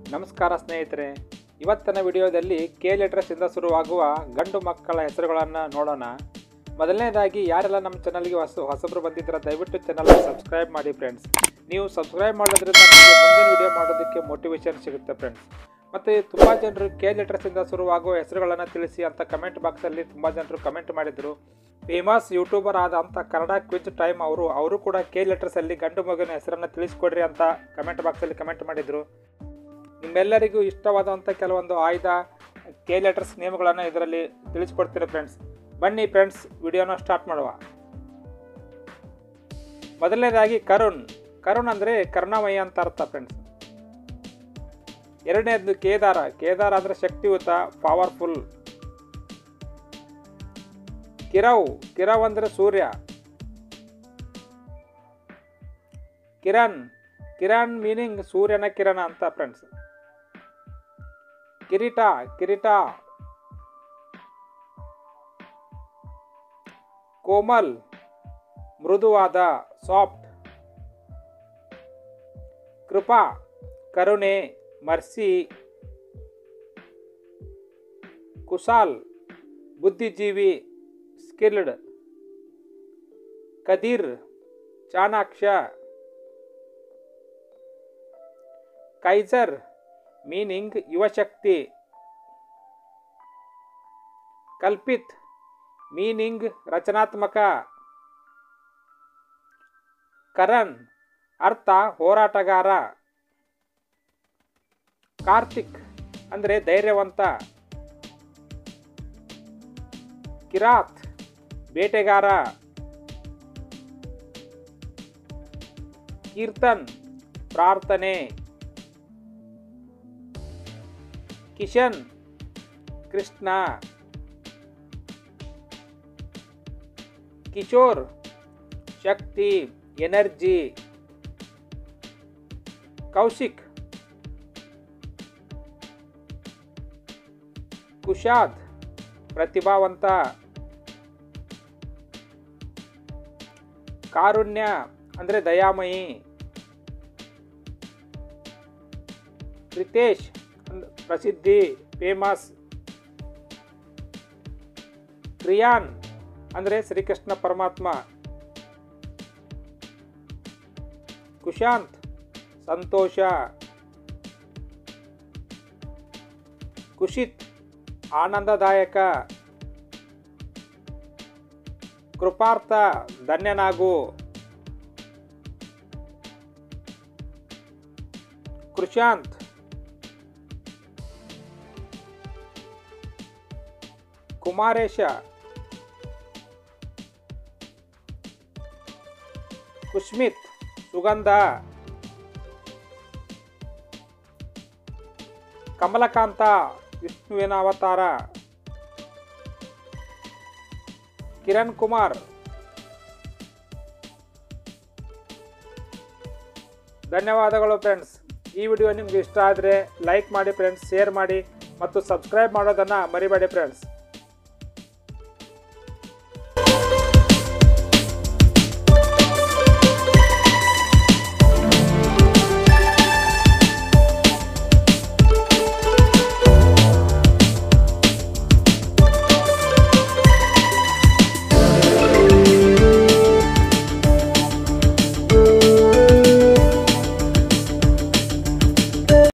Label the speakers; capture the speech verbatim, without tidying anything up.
Speaker 1: ನಮಸ್ಕಾರ ಸ್ನೇಹಿತರೆ, ಇವತ್ತಿನ ವಿಡಿಯೋದಲ್ಲಿ ಕೆ ಲೆಟರ್ಸ್ ಇಂದ ಶುರುವಾಗುವ ಗಂಡು ಮಕ್ಕಳ ಹೆಸರುಗಳನ್ನು ನೋಡೋಣ. ಮೊದಲನೇದಾಗಿ ಯಾರೆಲ್ಲ ನಮ್ಮ ಚಾನಲ್ಗೆ ಹೊಸ ಹೊಸಬರು ಬಂದಿದ್ದೀರಾ ದಯವಿಟ್ಟು ಚಾನಲ್ನ ಸಬ್ಸ್ಕ್ರೈಬ್ ಮಾಡಿ ಫ್ರೆಂಡ್ಸ್. ನೀವು ಸಬ್ಸ್ಕ್ರೈಬ್ ಮಾಡೋದ್ರಿಂದ ನಮಗೆ ಮುಂದಿನ ವಿಡಿಯೋ ಮಾಡೋದಕ್ಕೆ ಮೋಟಿವೇಶನ್ ಸಿಗುತ್ತೆ ಫ್ರೆಂಡ್ಸ್. ಮತ್ತು ತುಂಬ ಜನರು ಕೆ ಲೆಟರ್ಸ್ ಇಂದ ಶುರುವಾಗುವ ಹೆಸರುಗಳನ್ನು ತಿಳಿಸಿ ಅಂತ ಕಮೆಂಟ್ ಬಾಕ್ಸಲ್ಲಿ ತುಂಬ ಜನರು ಕಮೆಂಟ್ ಮಾಡಿದರು. ಫೇಮಸ್ ಯೂಟ್ಯೂಬರ್ ಆದಂಥ ಕನ್ನಡ ಕ್ವಿಜ್ ಟೈಮ್ ಅವರು ಅವರು ಕೂಡ ಕೆ ಲೆಟರ್ಸಲ್ಲಿ ಗಂಡು ಮಗುವಿನ ಹೆಸರನ್ನು ತಿಳಿಸ್ಕೊಡ್ರಿ ಅಂತ ಕಮೆಂಟ್ ಬಾಕ್ಸಲ್ಲಿ ಕಮೆಂಟ್ ಮಾಡಿದರು. ನಿಮ್ಮೆಲ್ಲರಿಗೂ ಇಷ್ಟವಾದಂಥ ಕೆಲವೊಂದು ಆಯ್ದ ಕೆ ಲೆಟರ್ಸ್ ನೇಮ್ಗಳನ್ನು ಇದರಲ್ಲಿ ತಿಳಿಸ್ಕೊಡ್ತೀನಿ ಫ್ರೆಂಡ್ಸ್. ಬನ್ನಿ ಫ್ರೆಂಡ್ಸ್, ವಿಡಿಯೋನ ಸ್ಟಾರ್ಟ್ ಮಾಡುವ. ಮೊದಲನೇದಾಗಿ ಕರುಣ್. ಕರುಣ್ ಅಂದರೆ ಕರುಣಾಮಯಿ ಅಂತ ಅರ್ಥ ಫ್ರೆಂಡ್ಸ್. ಎರಡನೇದು ಕೇದಾರ. ಕೇದಾರ ಅಂದರೆ ಶಕ್ತಿಯುತ, ಪವರ್ಫುಲ್. ಕಿರವ್. ಕಿರವ್ ಅಂದರೆ ಸೂರ್ಯ. ಕಿರಣ್. ಕಿರಣ್ ಮೀನಿಂಗ್ ಸೂರ್ಯನ ಕಿರಣ ಅಂತ ಫ್ರೆಂಡ್ಸ್. ಕಿರೀಟ. ಕಿರೀಟ. ಕೋಮಲ್, ಮೃದುವಾದ, ಸಾಫ್ಟ್. ಕೃಪಾ, ಕರುಣೆ, ಮರ್ಸಿ. ಕುಶಾಲ್, ಬುದ್ಧಿಜೀವಿ, ಸ್ಕಿಲ್ಡ್. ಕದೀರ್, ಚಾಣಾಕ್ಷ. ಕೈಸರ್ ಮೀನಿಂಗ್ ಯುವಶಕ್ತಿ. ಕಲ್ಪಿತ್ ಮೀನಿಂಗ್ ರಚನಾತ್ಮಕ. ಕರಣ್ ಅರ್ಥ ಹೋರಾಟಗಾರ. ಕಾರ್ತಿಕ್ ಅಂದರೆ ಧೈರ್ಯವಂತ. ಕಿರಾತ್ ಬೇಟೆಗಾರ. ಕೀರ್ತನ್ ಪ್ರಾರ್ಥನೆ. ಕಿಶನ್ ಕೃಷ್ಣ. ಕಿಶೋರ್ ಶಕ್ತಿ, ಎನರ್ಜಿ. ಕೌಶಿಕ್ ಕುಶಾದ್ ಪ್ರತಿಭಾವಂತ. ಕಾರುಣ್ಯ ಅಂದರೆ ದಯಾಮಯಿ. ರಿತೇಶ್ ಪ್ರಸಿದ್ಧಿ, ಫೇಮಸ್. ಕ್ರಿಯಾನ್ ಅಂದರೆ ಶ್ರೀಕೃಷ್ಣ ಪರಮಾತ್ಮ. ಕುಶಾಂತ್ ಸಂತೋಷ. ಕುಶಿತ್ ಆನಂದದಾಯಕ. ಕೃಪಾರ್ಥ ಧನ್ಯನಾಗು. ಕೃಶಾಂತ್ ಕುಮಾರೇಶ. ಕುಶ್ಮಿತ್ ಸುಗಂಧ. ಕಮಲಕಾಂತ ವಿಷ್ಣುವಿನ ಅವತಾರ. ಕಿರಣ್ ಕುಮಾರ್. ಧನ್ಯವಾದಗಳು ಫ್ರೆಂಡ್ಸ್. ಈ ವಿಡಿಯೋ ನಿಮ್ಗೆ ಇಷ್ಟ ಆದರೆ ಲೈಕ್ ಮಾಡಿ ಫ್ರೆಂಡ್ಸ್, ಶೇರ್ ಮಾಡಿ ಮತ್ತು ಸಬ್ಸ್ಕ್ರೈಬ್ ಮಾಡೋದನ್ನು ಮರಿಬೇಡಿ ಫ್ರೆಂಡ್ಸ್.